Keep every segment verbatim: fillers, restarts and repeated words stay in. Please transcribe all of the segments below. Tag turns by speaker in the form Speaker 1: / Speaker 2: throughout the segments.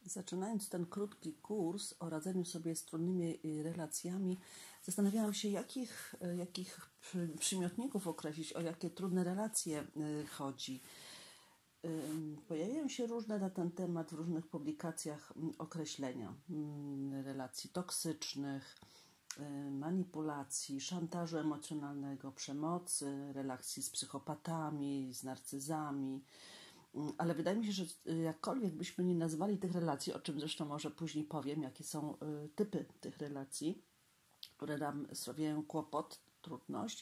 Speaker 1: Zaczynając ten krótki kurs o radzeniu sobie z trudnymi relacjami, zastanawiałam się, jakich, jakich przymiotników określić, o jakie trudne relacje chodzi. Pojawiają się różne na ten temat w różnych publikacjach określenia relacji toksycznych, manipulacji, szantażu emocjonalnego, przemocy, relacji z psychopatami, z narcyzami. Ale wydaje mi się, że jakkolwiek byśmy nie nazwali tych relacji, o czym zresztą może później powiem, jakie są typy tych relacji, które nam sprawiają kłopot, trudność,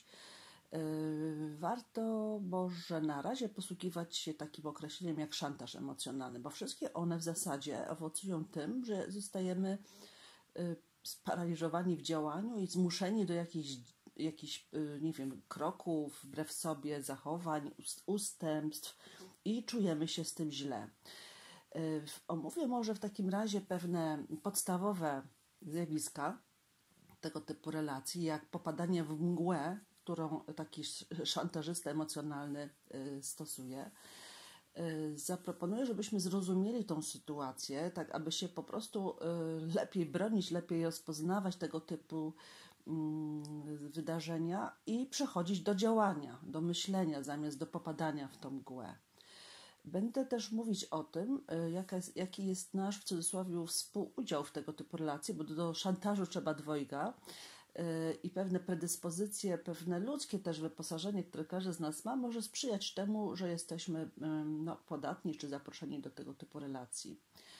Speaker 1: warto może na razie posługiwać się takim określeniem jak szantaż emocjonalny, bo wszystkie one w zasadzie owocują tym, że zostajemy sparaliżowani w działaniu i zmuszeni do jakichś, jakichś nie wiem, kroków wbrew sobie, zachowań, ustępstw i czujemy się z tym źle. Omówię może w takim razie pewne podstawowe zjawiska tego typu relacji, jak popadanie w mgłę, którą taki szantażysta emocjonalny stosuje. Zaproponuję, żebyśmy zrozumieli tą sytuację, tak aby się po prostu lepiej bronić, lepiej rozpoznawać tego typu wydarzenia i przechodzić do działania, do myślenia, zamiast do popadania w tą mgłę. Będę też mówić o tym, jaka jest, jaki jest nasz, w cudzysłowie, współudział w tego typu relacji, bo do szantażu trzeba dwojga i pewne predyspozycje, pewne ludzkie też wyposażenie, które każdy z nas ma, może sprzyjać temu, że jesteśmy no, podatni czy zaproszeni do tego typu relacji.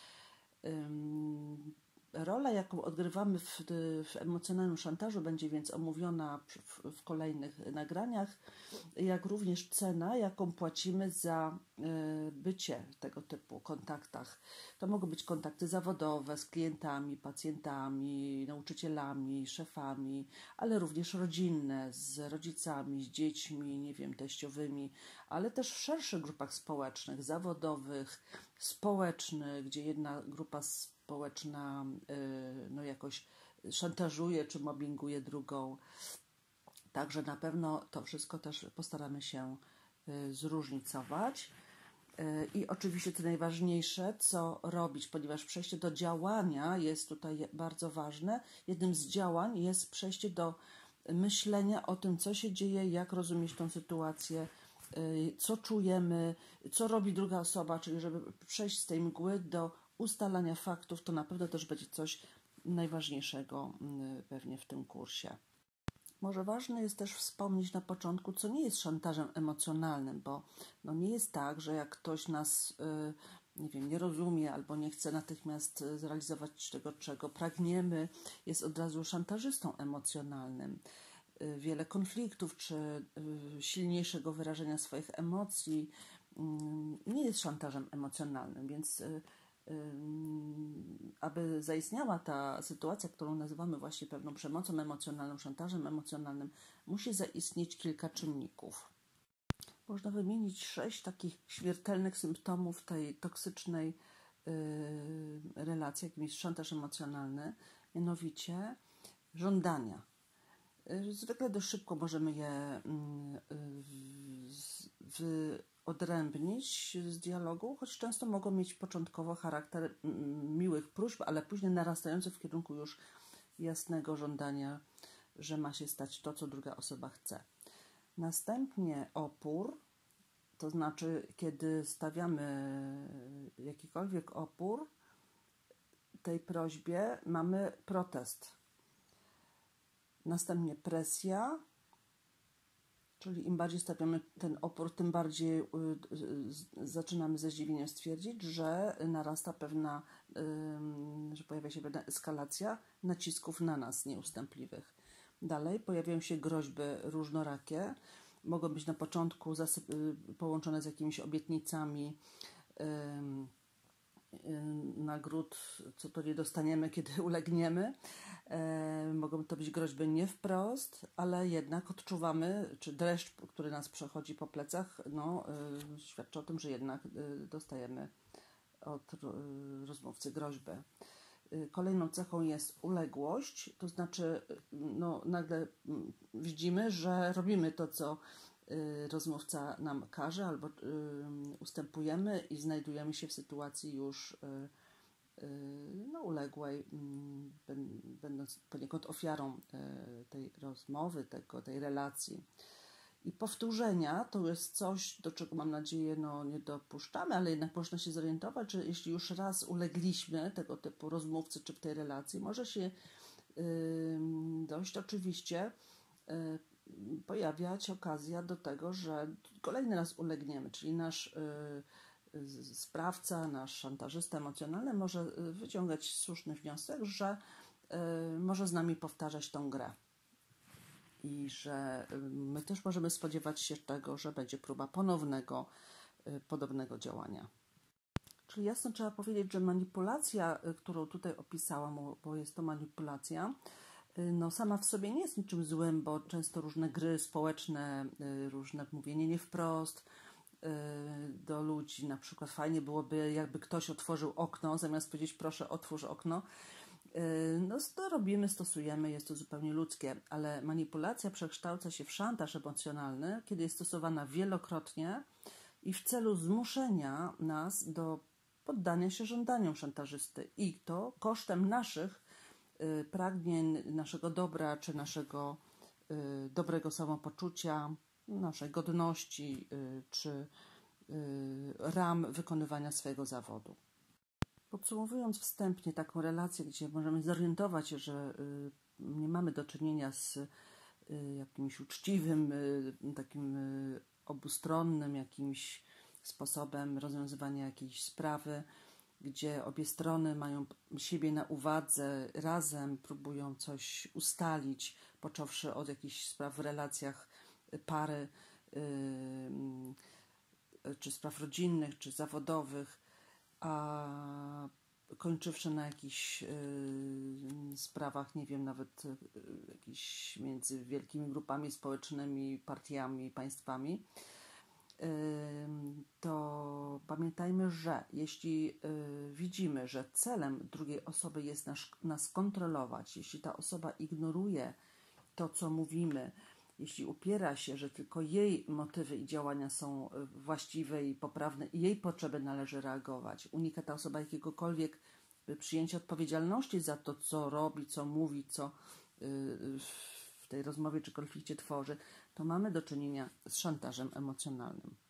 Speaker 1: Rola, jaką odgrywamy w, w emocjonalnym szantażu, będzie więc omówiona w, w kolejnych nagraniach, jak również cena, jaką płacimy za y, bycie w tego typu kontaktach. To mogą być kontakty zawodowe z klientami, pacjentami, nauczycielami, szefami, ale również rodzinne, z rodzicami, z dziećmi, nie wiem, teściowymi, ale też w szerszych grupach społecznych, zawodowych, społecznych, gdzie jedna grupa społeczna y, no jakoś szantażuje czy mobbinguje drugą. Także na pewno to wszystko też postaramy się y, zróżnicować. Y, I oczywiście to najważniejsze, co robić, ponieważ przejście do działania jest tutaj bardzo ważne. Jednym z działań jest przejście do myślenia o tym, co się dzieje, jak rozumieć tą sytuację, y, co czujemy, co robi druga osoba, czyli żeby przejść z tej mgły do ustalania faktów, to na pewno też będzie coś najważniejszego pewnie w tym kursie. Może ważne jest też wspomnieć na początku, co nie jest szantażem emocjonalnym, bo no nie jest tak, że jak ktoś nas nie wiem, nie rozumie albo nie chce natychmiast zrealizować tego, czego pragniemy, jest od razu szantażystą emocjonalnym. Wiele konfliktów czy silniejszego wyrażenia swoich emocji nie jest szantażem emocjonalnym, więc aby zaistniała ta sytuacja, którą nazywamy właśnie pewną przemocą emocjonalną, szantażem emocjonalnym, musi zaistnieć kilka czynników. Można wymienić sześć takich śmiertelnych symptomów tej toksycznej yy, relacji, jakim jest szantaż emocjonalny, mianowicie żądania. Yy, zwykle dość szybko możemy je yy, wyodrębnić z dialogu, choć często mogą mieć początkowo charakter miłych próśb, ale później narastających w kierunku już jasnego żądania, że ma się stać to, co druga osoba chce. Następnie opór, to znaczy, kiedy stawiamy jakikolwiek opór tej prośbie, mamy protest. Następnie presja, czyli im bardziej stawiamy ten opór, tym bardziej y, y, zaczynamy ze zdziwieniem stwierdzić, że narasta pewna, y, że pojawia się pewna eskalacja nacisków na nas nieustępliwych. Dalej pojawiają się groźby różnorakie. Mogą być na początku zasyp- połączone z jakimiś obietnicami yy, yy, nagród, co to nie dostaniemy, kiedy ulegniemy. Yy, mogą to być groźby nie wprost, ale jednak odczuwamy, czy dreszcz, który nas przechodzi po plecach, no, yy, świadczy o tym, że jednak yy, dostajemy od yy, rozmówcy groźbę. Kolejną cechą jest uległość, to znaczy no, nagle widzimy, że robimy to, co y, rozmówca nam każe, albo y, ustępujemy i znajdujemy się w sytuacji już y, no, uległej, będąc poniekąd ofiarą tej rozmowy, tego, tej relacji. I powtórzenia to jest coś, do czego mam nadzieję no, nie dopuszczamy, ale jednak można się zorientować, że jeśli już raz ulegliśmy tego typu rozmówcy czy w tej relacji, może się yy, dość oczywiście yy, pojawiać okazja do tego, że kolejny raz ulegniemy, czyli nasz yy, sprawca, nasz szantażysta emocjonalny może wyciągać słuszny wniosek, że yy, może z nami powtarzać tą grę. I że my też możemy spodziewać się tego, że będzie próba ponownego, podobnego działania. Czyli jasno trzeba powiedzieć, że manipulacja, którą tutaj opisałam, bo jest to manipulacja, no sama w sobie nie jest niczym złym, bo często różne gry społeczne, różne mówienie nie wprost do ludzi, na przykład fajnie byłoby, jakby ktoś otworzył okno, zamiast powiedzieć proszę otwórz okno, no to robimy, stosujemy, jest to zupełnie ludzkie, ale manipulacja przekształca się w szantaż emocjonalny, kiedy jest stosowana wielokrotnie i w celu zmuszenia nas do poddania się żądaniom szantażysty i to kosztem naszych y, pragnień, naszego dobra czy naszego y, dobrego samopoczucia, naszej godności y, czy y, ram wykonywania swojego zawodu. Podsumowując wstępnie taką relację, gdzie możemy zorientować się, że y, nie mamy do czynienia z y, jakimś uczciwym, y, takim y, obustronnym jakimś sposobem rozwiązywania jakiejś sprawy, gdzie obie strony mają siebie na uwadze, razem próbują coś ustalić, począwszy od jakichś spraw w relacjach pary, y, y, czy spraw rodzinnych, czy zawodowych, a kończywszy na jakichś y, sprawach, nie wiem, nawet y, jakichś między wielkimi grupami społecznymi, partiami, państwami, y, to pamiętajmy, że jeśli y, widzimy, że celem drugiej osoby jest nas, nas kontrolować, jeśli ta osoba ignoruje to, co mówimy, jeśli upiera się, że tylko jej motywy i działania są właściwe i poprawne i jej potrzeby należy reagować, unika ta osoba jakiegokolwiek przyjęcia odpowiedzialności za to, co robi, co mówi, co w tej rozmowie czy konflikcie tworzy, to mamy do czynienia z szantażem emocjonalnym.